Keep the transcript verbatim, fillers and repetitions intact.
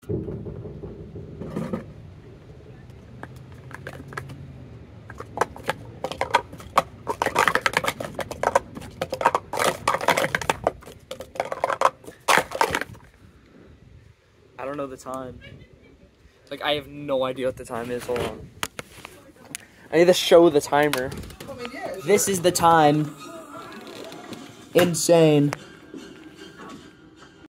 I don't know the time. Like, I have no idea what the time is. Hold on. I need to show the timer. This is the time. Insane.